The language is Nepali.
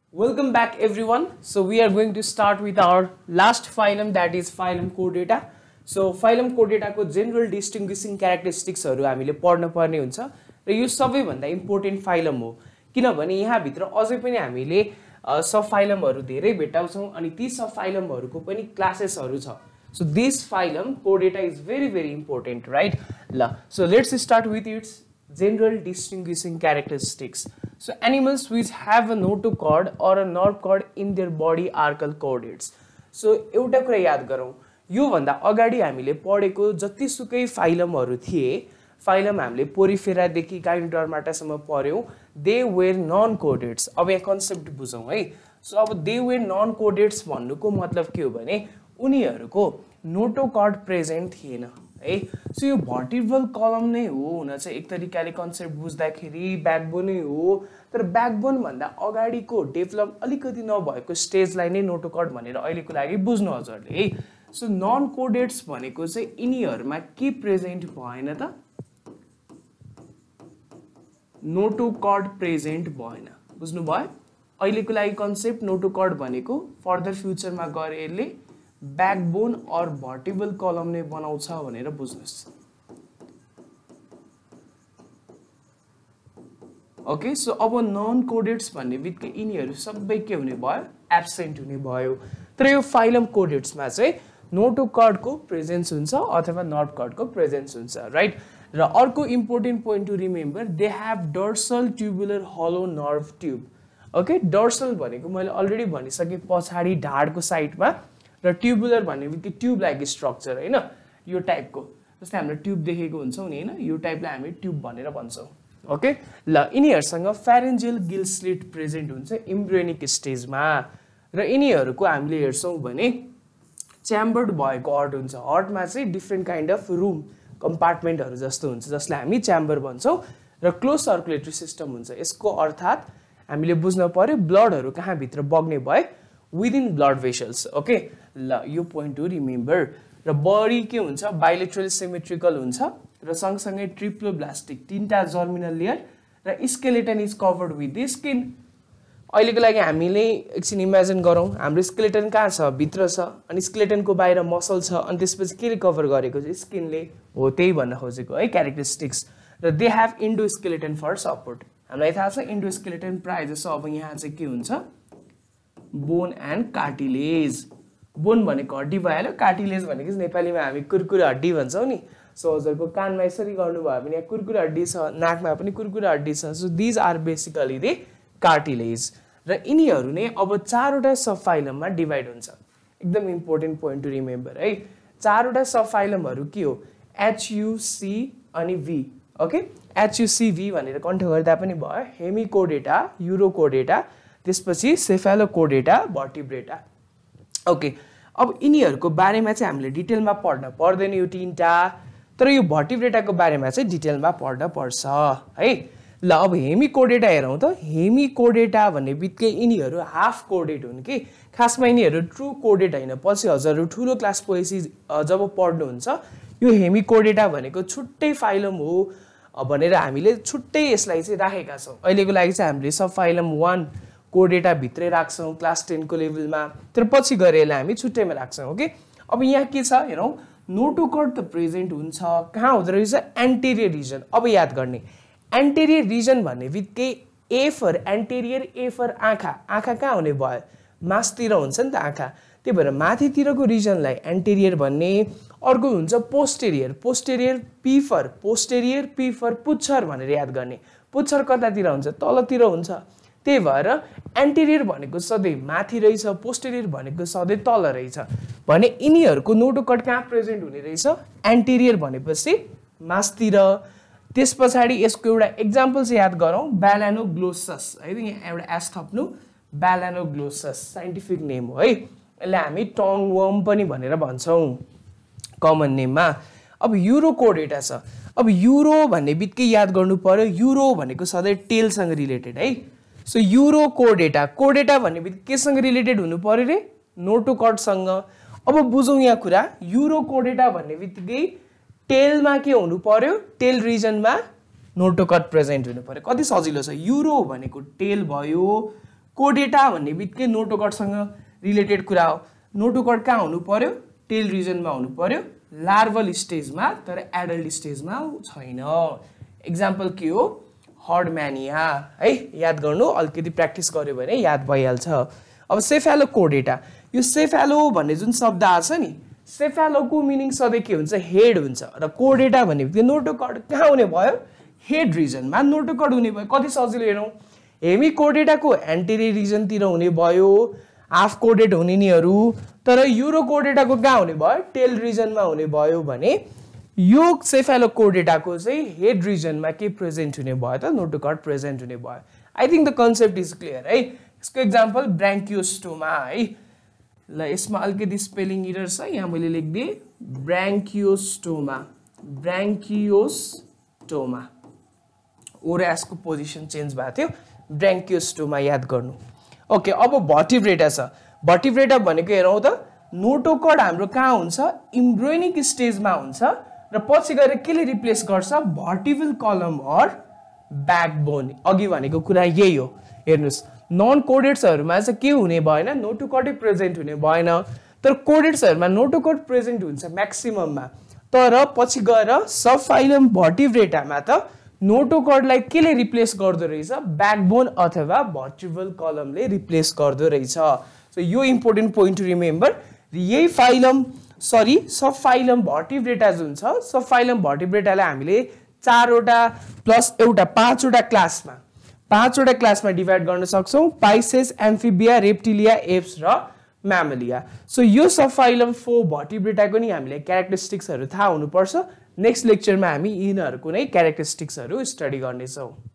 Welcome back everyone. So we are going to start with our last phylum, that is phylum Chordata. So phylum Chordata को general distinguishing characteristics हरु हामीले पढ्न पर्ने हुन्छ र यो सबैभन्दा इम्पोर्टेन्ट phylum हो किनभने यहाँ भित्र अझै पनि हामीले सब phylum हरु धेरै भेटाउँछौं अनि ती सब phylum हरुको पनि क्लासेस हरु छ. So this phylum Chordata is very important, right? So let's start with its general distinguishing characteristics. So animals which have a notochord or a nerve cord in their body are called chordates. So एउटा कुरा याद गरौँ, यो भन्दा अगाडि हामीले पढेको जतिसुकै फाइलमहरु थिए, फाइलम हामीले पोरिफेरा देखि गाइनोडर्माटा सम्म पढ्यौं, they were non chordates. अब यहाँ कन्सेप्ट बुझौं है. सो अब they were non chordates भन्नुको मतलब के हो भने उनीहरुको नोटोकॉर्ड प्रेजेन्ट थिएन है. सो यो भर्टिब्रल कलम नै हो हुन चाहिँ एक तरिकाले कन्सेप्ट बुझ्दाखेरि ब्याकबोन नै हो, तर ब्याकबोन भन्दा अगाडिको डेभलप अलिकति नभएको स्टेजलाई नै नोटोकॉर्ड भनेर अहिलेको लागि बुझ्नु हजुरले है. सो नन कोडेट्स भनेको चाहिँ यिनीहरुमा के प्रेजेन्ट भएन त, नोटोकॉर्ड प्रेजेन्ट भएन. बुझ्नु भयो? अहिलेको लागि कन्सेप्ट नोटोकॉर्ड भनेको फर्दर फ्युचरमा गएर यसले बैकबोन और भर्टिब्रल कलम ने बनाउँछ भनेर बुझ्नुस्. ओके, सो अब नन कोडेट्स भन्ने बित्तिकै यिनीहरु सबै के हुने भयो, एब्सेन्ट हुने भयो. तर यो फाइलम कोडेट्समा चाहिँ नोटोकॉर्ड को प्रेजेन्स हुन्छ अथवा नर्भ कॉर्ड को प्रेजेन्स हुन्छ, राइट? र अर्को important point to remember, they have dorsal tubular hollow nerve tube. Okay, dorsal भनेको मैले अलरेडी भनिसके पछाडी ढाडको साइडमा र ट्युबुलर भन्ने बित्तिकै ट्युब लाइक स्ट्रक्चर हैन, यो टाइपको जस्तै हामीले ट्युब देखेको हुन्छौं नि हैन, यो टाइपलाई हामी ट्युब भनेर भन्छौं. ओके, ल यिनीहरुसँग फेरेन्जियल गिल स्लिट प्रेजेन्ट हुन्छ एम्ब्रियोनिक स्टेजमा र यिनीहरुको हामीले हेर्छौं भने च्याम्बर्ड भएको हार्ट हुन्छ. हार्टमा चाहिँ डिफरेन्ट काइन्ड अफ रूम कम्पार्टमेन्टहरु जस्तो हुन्छ जसलाई हामी च्याम्बर भन्छौं र क्लोज सर्कुलेटरी सिस्टम हुन्छ. यसको अर्थात हामीले बुझ्न पर्यो ब्लडहरु कहाँ भित्र बग्ने भए within blood vessels. ओके, ल यो पोइन्ट टु रिमेम्बर. र बडी के हुन्छ, बाइलेटरल सिमेट्रिकल हुन्छ र सँगसँगै ट्रिप्लोब्लास्टिक, तीनटा जर्मिनल लेयर र skeleton is covered with the skin. अहिलेको लागि हामीले एकछिन इमेजिन गरौँ, हाम्रो स्केलेटन कहाँ छ, भित्र छ, अनि स्केलेटनको बाहिर मसल छ, अनि त्यसपछि के कभर गरेको छ, स्किनले हो. त्यही भन्न खोजेको है क्यारेक्टरिस्टिक्स. र they have endoskeleton for support. हामीलाई थाहा छ इन्डोस्केलेटन प्राय जसो अब यहाँ चाहिँ के हुन्छ, बोन एन्ड कार्टिलेज. बोन भनेको हड्डी भइहाल्यो, कार्टिलेज भनेको नेपालीमा हामी कुरकुरे हड्डी भन्छौं नि. सो हजुरको कानमा यसरी गर्नु भयो भने यहाँ कुरकुरे हड्डी छ, नाकमा पनि कुरकुरे हड्डी छ. So these are basically the cartilage. र यिनीहरु नै अब चारवटा सब फाइलममा डिभाइड हुन्छ. एकदम इम्पोर्टेन्ट पोइन्ट टु रिमेम्बर है. चारवटा सब फाइलमहरु के हो, HUC अनि V. ओके, HUCV भनेर कन्ठ गर्दा पनि भयो. हेमिकोडेटा, युरोकोडेटा, त्यसपछि सेफालोकोडेटा, भर्टिब्रेटा. ओके, अब यिनीहरुको बारेमा चाहिँ हामीले डिटेलमा पढ्न पर्दैन यो तीनटा, तर यो भर्टिब्रेटाको बारेमा चाहिँ डिटेलमा पढ्न पर्छ है. ल अब हेमिकोडेटा हेरौँ त. हेमिकोडेटा भन्ने बित्तिकै यिनीहरु हाफ कोडेड हुन् कि खासमा यिनीहरु ट्रु कोडेड हैन. पछि हजुरहरु ठुलो क्लास पोएसी जब पढ्नुहुन्छ यो हेमिकोडेटा भनेको छुट्टै फाइलम हो भनेर हामीले छुट्टै यसलाई चाहिँ राखेका छौं. अहिलेको लागि चाहिँ हामीले सब फाइलम 1 कोडेटा भित्रै राख्छौं क्लास 10 को लेभलमा, तर पछि गएर यसलाई हामी छुट्टैमा राख्छौं. ओके, अब यहाँ के छ हेरौं, नोटोकॉर्ड त प्रेजेन्ट हुन्छ. कहाँ हुँदो रहेछ, एन्टेरियर रिजन. अब याद गर्ने, एन्टेरियर रिजन भन्ने बित्तिकै A for anterior, A for आँखा. आँखा कहाँ हुने भयो, मासतिर हुन्छ नि त आँखा, त्यही भएर माथितिरको रिजनलाई एन्टेरियर भन्ने. अर्को हुन्छ posterior. Posterior P for posterior, P for पुच्छर भनेर याद गर्ने. पुच्छर कतातिर हुन्छ, तलतिर हुन्छ. त्यही भएर एन्टेरियर भनेको सधैँ माथि रहेछ, पोस्टेरियर भनेको सधैँ तल रहेछ. भने यिनीहरुको नोटोकॉर्ड कहाँ प्रेजेन्ट हुने रहेछ, एन्टेरियर भनेपछि मासतिर. त्यसपछाडी यसको एउटा एक्जाम्पल चाहिँ याद गरौँ, ब्यालानोग्लोसस है. यहाँ एउटा एस थप्नु, ब्यालानोग्लोसस साइन्टिफिक नेम हो है. यसलाई हामी टङ वर्म पनि भनेर भन्छौं कमन नेममा. अब युरोकोडेटा छ. अब युरो भन्ने बित्तिकै याद गर्नु पर्यो, युरो भनेको सधैँ टेलसँग रिलेटेड है. सो युरोकोडेटा, कोडेटा भन्ने बित्तिकै केसँग रिलेटेड हुनु पर्यो रे, नोटोकॉर्डसँग. अब बुझौँ यहाँ कुरा, युरोकोडेटा भन्ने बित्तिकै टेलमा के हुनु पर्यो, टेल रिजनमा नोटोकॉर्ड प्रेजेन्ट हुनु पर्यो. कति सजिलो छ. युरो भनेको टेल भयो, कोडेटा भन्ने बित्तिकै नोटोकॉर्डसँग रिलेटेड कुरा हो नोटोकॉर्ड कहाँ हुनु पर्यो टेल रिजनमा हुनु पर्यो लार्वल स्टेजमा तर एडल्ट स्टेजमा छैन एक्जाम्पल के हो हर्डम्यानिया है याद गर्नु अलिकति प्र्याक्टिस गर्यो भने याद भइहाल्छ अब सेफालोकोडेटा यो सेफालो भन्ने जुन शब्द आछ नि सेफालोको मिनिङ सधैँ के हुन्छ हेड हुन्छ र कोडेटा भन्ने बित्तिकै नोटोकॉर्ड कहाँ हुने भयो हेड रिजनमा नोटोकॉर्ड हुने भयो कति सजिलो हेरौँ हेमी कोडेटाको एन्टेरियर रिजनतिर हुने भयो हाफ कोडेड हुने निहरू तर युरो कोडेटाको कहाँ हुने भयो टेल रिजनमा हुने भयो भने यो सेफालोकोडेटाको चाहिँ हेड रिजनमा के प्रेजेन्ट हुने भयो त नोटोकॉर्ड प्रेजेन्ट हुने भयो I think the concept is clear है यसको एक्जाम्पल ब्राङ्कियोस्टोमा है ल यसमा अलिकति स्पेलिङ एरर छ यहाँ मैले लेखिदिएँ ब्राङ्कियोस्टोमा ब्राङ्कियोस्टोमा ओरासको पोजिसन चेन्ज भएको थियो ब्राङ्कियोस्टोमा याद गर्नु ओके अब भर्टिब्रेटा छ भर्टिब्रेटा भनेको हेरौँ त नोटोकॉर्ड हाम्रो कहाँ हुन्छ इम्ब्रोइनिक स्टेजमा हुन्छ र पछि गएर केले रिप्लेस गर्छ भर्टिबल कलम अर ब्याकबोन अघि भनेको कुरा यही हो हेर्नुस् नन कोडेड्सहरुमा चाहिँ के हुने भएन नोटोकॉर्ड प्रेजेन्ट हुने भएन तर कोडेड्सहरुमा नोटोकॉर्ड प्रेजेन्ट हुन्छ म्याक्सिमममा तर पछि गएर सब फाइलम भर्टिब्रेटामा त नोटोकॉर्डलाई केले रिप्लेस गर्दो रहेछ ब्याकबोन अथवा भर्टिबल कलमले रिप्लेस गर्दो रहेछ सो यो इम्पोर्टेन्ट पोइन्ट टु रिमेम्बर यही फाइलम सरी सब फाइलम भर्टिब्रेटा जुन छ सब फाइलम भर्टिब्रेटालाई हामीले 4 वटा प्लस एउटा 5 वटा क्लासमा डिभाइड गर्न सक्छौं पाइसेस एम्फिबिया रेप्टिलिया एप्स र म्यामलिया सो यो सब फाइलम 4 भर्टिब्रेटाको नि हामीले क्यारेक्टरिस्टिक्सहरु थाहा हुनुपर्छ नेक्स्ट लेक्चरमा हामी यिनीहरुको नै क्यारेक्टरिस्टिक्सहरु स्टडी गर्नेछौं